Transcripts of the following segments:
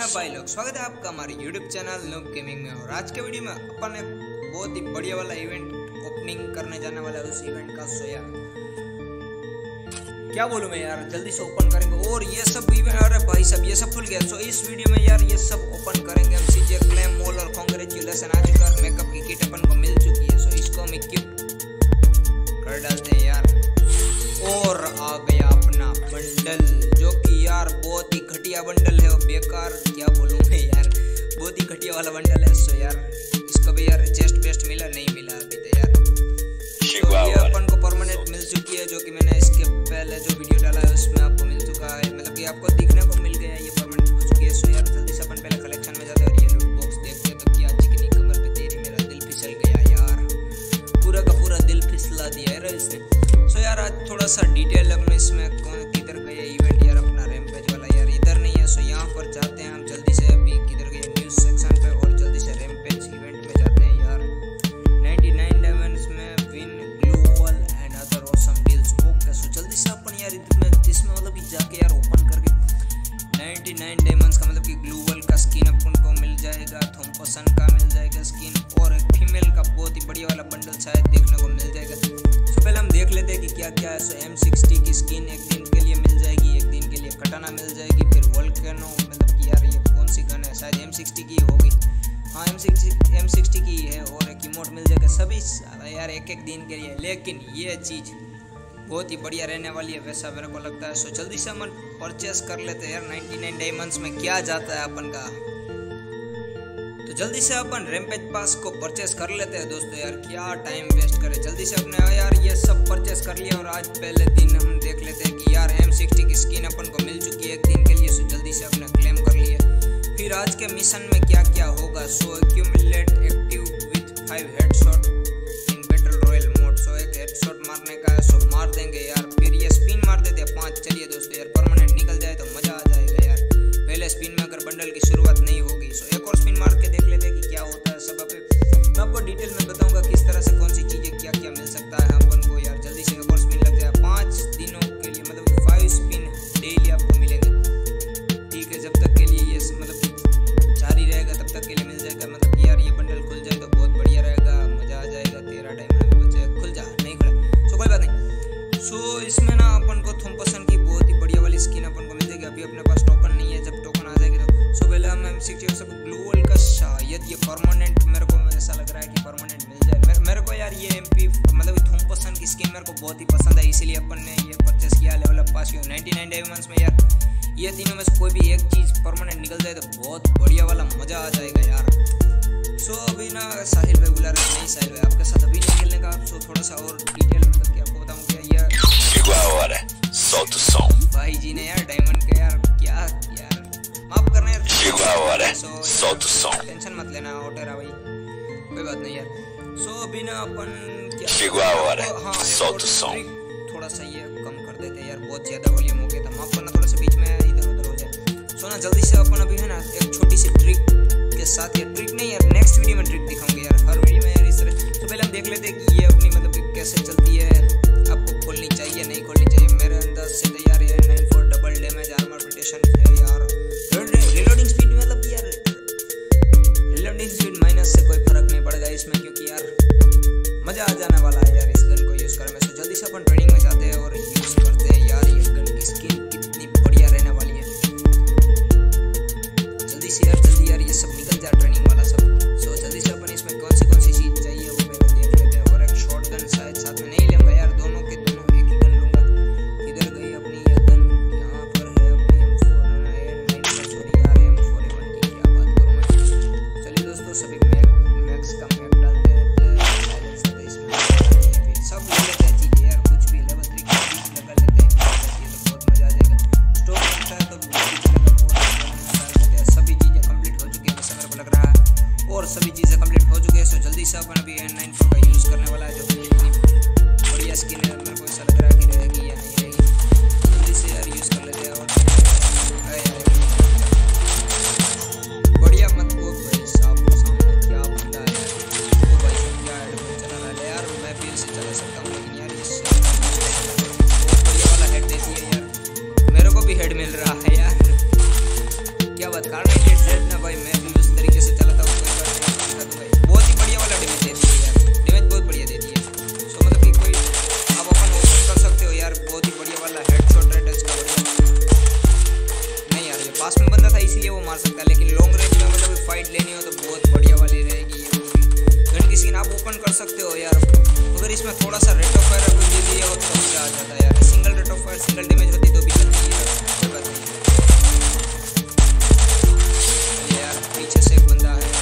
भाई लोग, स्वागत है आपका हमारे YouTube चैनल नूब गेमिंग में। और आज के वीडियो में अपन एक बहुत ही बढ़िया वाला इवेंट ओपनिंग करने जाने वाला है। उस इवेंट का सो यार क्या बोलूं मैं यार, जल्दी से ओपन करेंगे। और ये सब इवेंट, अरे भाई सब ये सब खुल गया। सो इस वीडियो में यार ये सब ओपन करेंगे हम। सीजे क्लेम मॉल और कांग्रेचुलेशन आ चुका है। मेकअप की किट अपन को मिल चुकी है। सो इसको हम इक्विप कर डालते हैं यार। और आ गया अपना बंडल, जो कि यार बहुत ही घटिया बंडल है और बेकार, क्या बोलूं मैं यार, बहुत ही घटिया वाला बंडल है। सो यार इसको भी यार चेस्ट बेस्ट मिला नहीं मिला अभी तो यार। तो ये अपन को परमानेंट मिल चुकी है, जो कि मैंने इसके पहले जो वीडियो डाला है उसमें आपको मिल चुका है, मतलब कि आपको दिखने को मिल गया है, ये परमानेंट हो चुकी है। सो यार जल्दी से अपन पहले कलेक्शन में जाते हैं और ये लूट बॉक्स देखते हैं। तो क्या चिकनी कमर पे तेरी मेरा दिल फिसल गया यार, पूरा का पूरा दिल फिसला दिया है इसने। सो यार आज थोड़ा सा डिटेल में इसमें कौन किधर गए इवेंट यार, अपना रैम्पेज वाला यार इधर नहीं है। सो यहाँ पर जाते हैं हम जल्दी से, अभी किधर गए न्यूज़ सेक्शन पे, और जल्दी से रैम्पेज इवेंट में जाते हैं यार। 99 डायमंड्स में win global and other awesome deals. Okay so जल्दी से अपन यार इसमें मतलब कि जाके यार ओपन करके 99 डायमंड्स का मतलब कि ग्लोबल का स्किन अपन को मिल जाएगा, थॉम्पसन का मिल जाएगा स्किन, और एक फीमेल का बहुत ही बढ़िया वाला बंडल शायद देखने को मिल जाएगा। तो पहले हम देख लेते हैं कि क्या क्या है। सो M60 की स्किन एक दिन के लिए मिल जाएगी, एक दिन के लिए कटाना मिल जाएगी, फिर वोल्केनो, मतलब कि यार ये कौन सी गन है, शायद M60 की होगी, हाँ M60 की है, और एक इमोट मिल जाएगा। सभी यार एक एक दिन के लिए, लेकिन ये चीज़ बहुत ही बढ़िया रहने वाली है वैसा मेरे को लगता है। सो जल्दी से अपन परचेस कर लेते हैं यार। 99 डायमंड्स में क्या जाता है अपन का, तो जल्दी से अपन रैम्पेज पास को परचेस कर लेते हैं दोस्तों यार। क्या टाइम वेस्ट करें, जल्दी से अपने यार ये सब परचेस कर लिया। और आज पहले दिन हम देख लेते हैं कि यार M60 की स्किन अपन को मिल चुकी है एक दिन के लिए। सो जल्दी से अपने क्लेम कर लिए। फिर आज के मिशन में क्या क्या होगा। So accumulate active with 5 headshot in battle royale mode. So एक हेडशॉट मारने का है, सो मार देंगे यार। फिर ये स्पिन मार देते हैं 5। चलिए दोस्तों यार परमानेंट निकल जाए तो मजा आ जाएगा यार। पहले स्पिन में अगर बंडल की शुरुआत नहीं होगी, सो एक और स्पिन मार के देख लेते हैं कि क्या होता है। सब मैं आपको डिटेल में बताऊंगा किस तरह से कौन सी चीज़ें क्या क्या मिल सकता है अपन को यार। जल्दी से एक और स्पिन लग जाए 5 दिनों के लिए, मतलब 5 स्पिन डेली आपको मिलेंगे, ठीक है। जब तक के लिए ये मतलब जारी रहेगा तब तक के लिए मिल जाएगा। मतलब कि यार ये बंडल खुल जाए तो बहुत बढ़िया रहेगा, मज़ा आ जाएगा। 13 डायमंड बचे, खुल जा, नहीं खुला सो कोई बात नहीं। सो इसमें ना अपन को थॉम्पसन की बहुत ही बढ़िया वाली स्किन अपन को मिल जाएगी। अभी अपने पास टोकन नहीं है, जब टोकन आ जाएगी तो सो पहले हम M60 सब ग्लोबल का शायद ये परमानेंट, मेरे को ऐसा लग रहा है कि परमानेंट मिल जाए। मेरे को यार ये MP मतलब थॉम्पसन की स्किन मेरे को बहुत ही पसंद है, इसीलिए अपन ने ये परचेस किया। लेवल अप पास किया 99 डायमंड्स में यार। ये तीनों में से कोई भी एक चीज़ परमानेंट निकल जाए तो बहुत बढ़िया वाला मज़ा आ जाएगा यार। सो अभी ना साहिल भाई बुला रहे, नहीं साहिल भाई आपके साथ अभी नहीं खेलने का। सो थोड़ा सा और डिटेल मतलब कि आपको बताऊँ क्या यार, भाई जी ने यार डायमंड का यार क्या यार माफ करना यार। सो टेंशन मत लेना ओटेरा भाई, कोई बात नहीं यार। सो अभी ना अपन क्या हाँ थोड़ा सा ये कम कर देते यार, बहुत ज़्यादा वॉल्यूम हो गया था, माफ करना। थोड़ा सा बीच में इधर उधर हो जाए। सो ना जल्दी से अपन अभी है ना एक छोटी सी ट्रिक के साथ, ये ट्रिक नहीं यार नेक्स्ट वीडियो में ट्रिक दिखाऊंगे यार, हर वीडियो में यार इस तरह। तो पहले हम देख लेते हैं कि ये अपनी मतलब कि कैसे चलती है, आपको खोलनी चाहिए नहीं खोलनी चाहिए। मेरे अंदाज से तो यार ये 94 डबल डैमेज आर्मर प्रोटेक्शन है यार। रिलोडिंग स्पीड मतलब यार रिलोडिंग स्पीड माइनस से कोई फर्क नहीं पड़ेगा इसमें, क्योंकि यार मज़ा आ जाने वाला है यार इस गन को यूज़ करने में। सो जल्दी से अपन ट्रेनिंग में जाते हैं और यूज़ करते हैं यार। ये गन की स्किन कितनी बढ़िया रहने वाली है। जल्दी से यार ये सब निकल जाए ट्रेनिंग वाला सब। सो जल्दी से अपन इसमें कौन सी चीज़ चाहिए वो पहले देख लेते हैं। और एक शॉर्ट गन शायद साथ में नहीं लूँगा यार, दोनों के दोनों एक ही गन लूँगा। किधर गई अपनी ये गन, यहाँ पर है अपनी M4 सॉरी यार M4A1 की क्या बात करूँ मैं। चलिए दोस्तों सभी मैक्स का मैक डालते हैं, सब ले लेते हैं चीज़ें यार, कुछ भी लेवल 3 की चीज़ लगा लेते हैं तो बहुत मज़ा आ जाएगा। स्टोर अच्छा है तो सभी चीज़ें कंप्लीट हो चुकी है वैसा मेरे को लग रहा है, और सभी चीज़ें कंप्लीट हो चुकी है। सो जल्दी से अपन अभी N94 का यूज़ करने वाला है, जो कि इतनी बढ़िया स्किन है। मेरे को ऐसा लग रहा है कि रहेगी या नहीं रहेगी। जल्दी से यार यूज़ कर लेते हैं। और बढ़िया मत वो भाई सामने क्या बंदा है वो भाई क्या एडवेंचर चला रहा है यार। मैं फिर से चला सकता हूँ, लेकिन यार इससे बहुत बढ़िया वाला हेड देती है यार। मेरे को भी हेड मिल रहा है यार, क्या बात कर रहे हैं। सकते हो यार। अगर इसमें थोड़ा सा रेट ऑफ फायर कुछ दे दिया हो तो मजा आ जाता है यार। Single rate of fire single damage होती तो भी चलती है कोई बात नहीं यार। पीछे से एक बंदा है,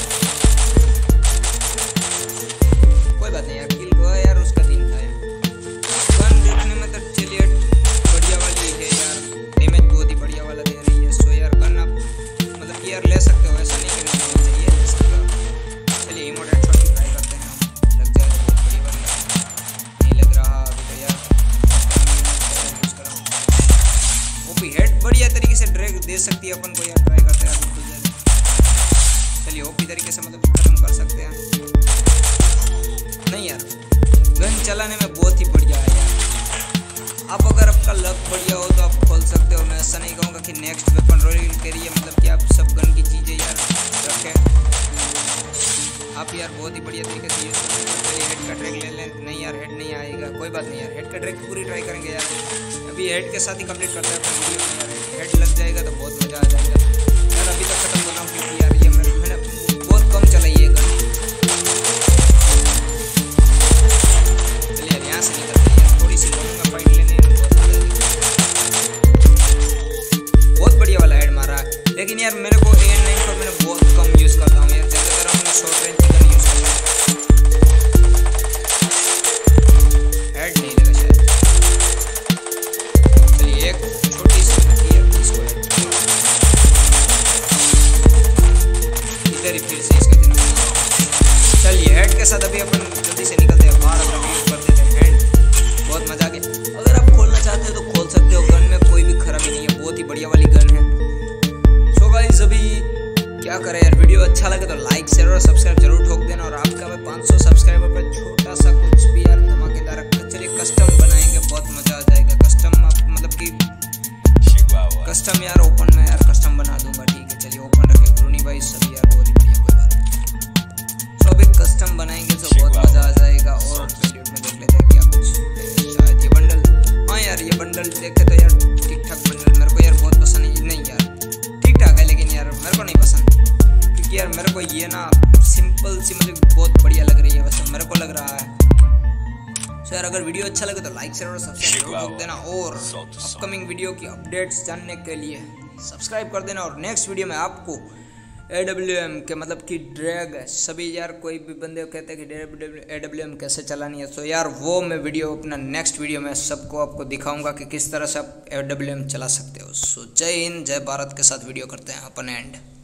कोई बात नहीं यार, किल हुआ यार, उसका दिन था यार। गन देखने में तो चलिए बढ़िया वाली है यार, डैमेज बहुत ही बढ़िया वाला दे रही है। सो यार गन आप मतलब कि यार ले सकते हो, ऐसा नहीं कि नहीं चाहिए, ले सकते हो। चलिए इमोट हेडशॉट की ट्राई करते हैं हम, लग जाएगा बहुत बड़ी बात नहीं लग रहा अभी तो यार। यूज कर रहा हूँ ओपी हेड, बढ़िया तरीके से ड्रैग दे सकती है अपन को यार, ट्राई करते हैं। चलिए ओपी तरीके से मतलब खत्म कर सकते हैं। नहीं यार गन चलाने में बहुत ही बढ़िया है यार। आप अगर आपका लक बढ़िया हो तो आप खोल सकते हो। मैं ऐसा नहीं कहूँगा कि नेक्स्ट वेपन रॉयल के लिए मतलब कि आप सब गन की चीज़ें यार रखें, आप यार बहुत ही बढ़िया तरीके से यूज़ कर सकते हो। हेड का ट्रैक ले लें, नहीं यार हेड नहीं आएगा, कोई बात नहीं यार, हेड का ट्रैक पूरी ट्राई करेंगे यार। अभी हेड के साथ ही कंप्लीट करते हैं अपने वीडियो में यार। हेड लग जाएगा तो बहुत मज़ा आ जाएगा यार। अभी तक खत्म कर रहा हूँ क्योंकि यार ये मैंने बहुत कम चलाई है गन। चलिए यार यहाँ से निकलते हैं यार, थोड़ी सी लूँगा फाइट लेने में, बहुत बढ़िया वाला हेड मारा है। लेकिन यार मेरे को AN94 मैंने बहुत कम यूज़ करता हूँ यार, ज़्यादातर हमने शॉर्ट रेंज की गन यूज़ करता हूँ। हेड नहीं लगा शायद। चलिए एक छोटी सी रखी है इसको, इधर ही फिर से इसका दिन। चलिए हेड के साथ अभी अपन जल्दी से निकलते हैं बाहर, अपना यूज़ कर देते हैं हेड। बहुत मजा आ गया। अगर आप खोलना चाहते हो तो खोल सकते हो, गन में कोई भी खराबी नहीं है, बहुत ही बढ़िया वाली गन है। सो गाइस अभी क्या करें यार, वीडियो अच्छा लगे तो लाइक शेयर और सब्सक्राइब जरूर ठोक देना। और आपका मैं 500 सब्सक्राइबर पर छोटा सा कुछ भी यार धमाकेदार चलिए कस्टम बनाएंगे, बहुत मजा आ जाएगा। कस्टम मतलब कि कस्टम यार ओपन में यार कस्टम बना दूंगा, ठीक है। चलिए ओपन रखे गुरुनी भाई सभी यार, बहुत ही बढ़िया, कोई बात नहीं। सो अभी कस्टम बनाएंगे तो बहुत मजा आ जाएगा। और वीडियो में देख लेते हैं क्या कुछ शायद ये बंडल, हाँ यार ये बंडल देखे तो यार ठीक ठाक बंडल, मेरे को यार बहुत पसंद नहीं यार, ठीक ठाक है लेकिन यार मेरे को नहीं पसंद, क्योंकि यार मेरे को ये ना सिंपल सी मुझे बहुत बढ़िया लग रही है, वैसे मेरे को लग रहा है। सो यार अगर वीडियो अच्छा लगे तो लाइक शेयर और सब्सक्राइब जरूर कर देना। और अपकमिंग वीडियो की अपडेट्स जानने के लिए सब्सक्राइब कर देना। और नेक्स्ट वीडियो में आपको AWM के मतलब कि ड्रैग सभी यार, कोई भी बंदे कहते हैं कि AWM कैसे चलानी है, तो यार वो मैं वीडियो अपना नेक्स्ट वीडियो में सबको आपको दिखाऊंगा कि किस तरह से आप AWM चला सकते हो। सो जय हिंद जय भारत के साथ वीडियो करते हैं अपन एंड।